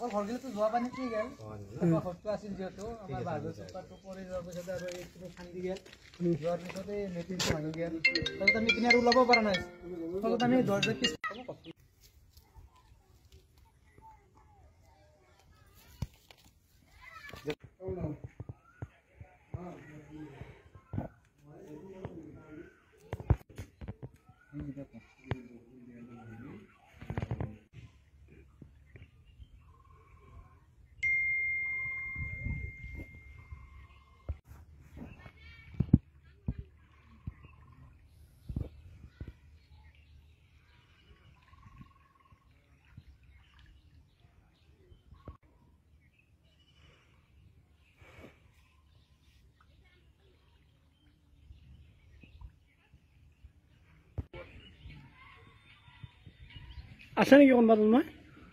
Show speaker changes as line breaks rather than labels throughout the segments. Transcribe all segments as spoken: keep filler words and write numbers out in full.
আকৌ ঘৰগিলাতো যোৱা পানী কি গেল ঘৰটো আছিল যিহেতু আমাৰ বাজৰ চোপাটো পৰি যোৱাৰ পিছত আৰু এইখিনি খান্দি গেল যোৱাৰ পিছতে লেট্ৰিনটো ভাঙি গেল তাৰপিছত আমি এইপিনে আৰু ওলাব পৰা নাই ফলত আমি দৰ্জা পিছ
আছে নেকি কোনোবা তোমাৰ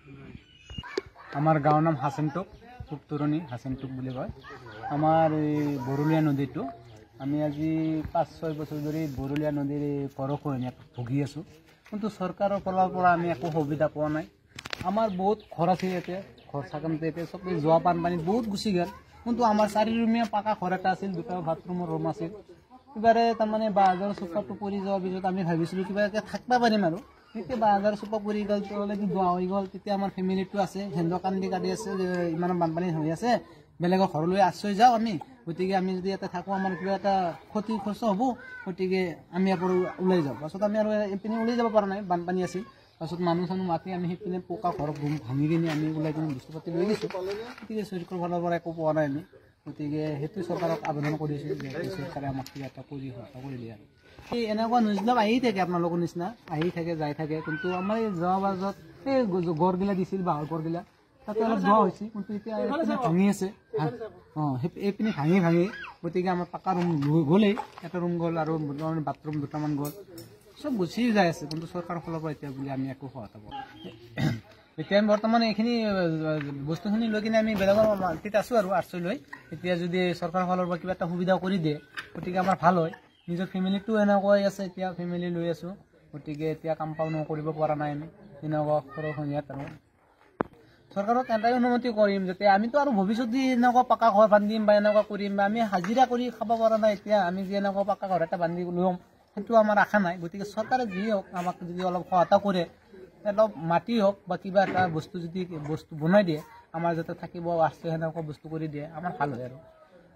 আমাৰ গাঁৱৰ নাম হাচেনটুক পুতৰণি হাচেনটুক বুলি কয় আমাৰ এই বৰলীয়া নদীটো আমি আজি পাঁচ ছয় বছৰ ধৰি বৰলীয়া নদীৰ বৰষুণত ভুগি আছোঁ কিন্তু চৰকাৰৰ ফালৰ পৰা আমি একো সুবিধা পোৱা নাই আমাৰ বহুত ঘৰ আছে ইয়াতে ঘৰ চাকামতে ইয়াতে চব যোৱা বানপানীত বহুত গুচি গ'ল কিন্তু আমাৰ চাৰি ৰুমীয়া পাকা ঘৰ এটা আছিল দুটা বাথৰুমৰ ৰুম আছিল কিবাৰে তাৰমানে বাঁহৰ চোপাটো পৰি যোৱাৰ পিছত আমি ভাবিছিলোঁ কিবা এটা থাকিব পাৰিম আৰু তেতিয়া বাঁহৰ চোপা পৰি গ'ল তললৈকে যোৱা হৈ গ'ল তেতিয়া আমাৰ ফেমিলিটো আছে হেন্দ কান্দি কাটি আছে ইমান বানপানী হৈ আছে বেলেগৰ ঘৰলৈ আশ্ৰয় যাওঁ আমি গতিকে আমি যদি ইয়াতে থাকোঁ আমাৰ কিবা এটা ক্ষতি খৰচ হ'ব গতিকে আমি ইয়াৰ পৰা ওলাই যাওঁ পাছত আমি আৰু এইপিনে ওলাই যাব পৰা নাই বানপানী আছিল পাছত মানুহ চানুহ মাতি আমি সেইপিনে পকা ঘৰত ৰুম ভাঙি কিনি আমি ওলাই কিনে বস্তু পাতি লৈ গৈছোঁ গতিকে চৰকাৰৰ ফালৰ পৰা একো পোৱা নাই আমি গতিকে সেইটো চৰকাৰক আবেদন কৰিছোঁ যে চৰকাৰে আমাক কিবা এটা কৰি সহায় কৰি দিয়ে আৰু এই এনেকুৱা নিউজবিলাক আহি থাকে আপোনালোকৰ নিচিনা আহি থাকে যাই থাকে কিন্তু আমাৰ এই যোৱা বাজত এই গড়গিলা দিছিল বাঁহৰ গড়গিলা তাতে অলপ যোৱা হৈছে কিন্তু এতিয়া ভাঙি আছে অঁ এইপিনে ভাঙি ভাঙি গতিকে আমাৰ পাকা ৰুম গ'লেই এটা ৰুম গ'ল আৰু বাথৰুম দুটামান গ'ল চব গুচি যাই আছে কিন্তু চৰকাৰৰ ফালৰ পৰা এতিয়া বুলি আমি একো সহায় পোৱা এতিয়া আমি বৰ্তমান এইখিনি বস্তুখিনি লৈ কিনে আমি বেলেগৰ মাটিত আছোঁ আৰু আশ্ৰয় লৈ এতিয়া যদি চৰকাৰৰ ফালৰ পৰা কিবা এটা সুবিধা কৰি দিয়ে গতিকে আমাৰ ভাল হয় নিজৰ ফেমিলিটো এনেকুৱাই আছে এতিয়া ফেমিলি লৈ আছোঁ গতিকে এতিয়া কাম পাও নকৰিব পৰা নাই আমি তেনেকুৱা সৰু সন্ধিয়াত আৰু চৰকাৰক এটাই অনুমতি কৰিম যাতে আমিতো আৰু ভৱিষ্যতে এনেকুৱা পাকা ঘৰ বান্ধিম বা এনেকুৱা কৰিম বা আমি হাজিৰা কৰি খাব পৰা নাই এতিয়া আমি যে এনেকুৱা পাকা ঘৰ এটা বান্ধি ল'ম সেইটো আমাৰ আশা নাই গতিকে চৰকাৰে যি হওক আমাক যদি অলপ সহায়তা কৰে অলপ মাটি হওক বা কিবা এটা বস্তু যদি বস্তু বনাই দিয়ে আমাৰ যাতে থাকিব আছে সেনেকুৱা বস্তু কৰি দিয়ে আমাৰ ভাল হয় আৰু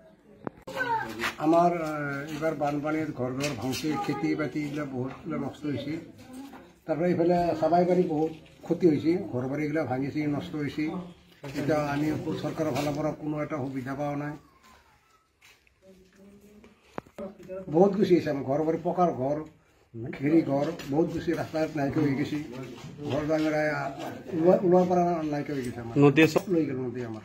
আমাৰ এইবাৰ বানপানীত ঘৰ ঘৰ ভাঙছে খেতি বাতি এইবিলাক বহুত নষ্ট হৈছে তাৰপৰা এইফালে চাবাই পাৰি বহুত ক্ষতি হৈছে ঘৰ বাৰীগিলা ভাঙিছে নষ্ট হৈছে এতিয়া আমি চৰকাৰৰ ফালৰ পৰা কোনো এটা সুবিধা পোৱা নাই বহুত গুচি আছে আমাৰ ঘৰ বাৰী পকাৰ ঘৰ খেৰি ঘৰ বহুত গুচি ৰাস্তাত নাইকিয়া হৈ গৈছে ঘৰ ডাঙৰ ওলোৱাৰ পৰা নাইকিয়া হৈ গৈছে আমাৰ নদী চব লৈ গ'ল নদী আমাৰ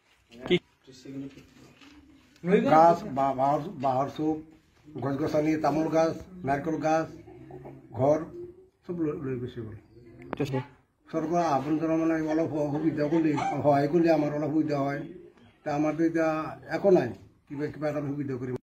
গাছ বাঁহৰ বাঁহৰ চুপ গছ গছনি তামোল গাছ নাৰিকল গাছ ঘৰ চব লৈ গুচি গ'ল চৰকাৰে আহ্বান জনা মানে অলপ সুবিধা কৰিলে সহায় কৰিলে আমাৰ অলপ সুবিধা হয় তা আমাৰতো এতিয়া একো নাই কিবা কিবা এটা সুবিধা কৰিম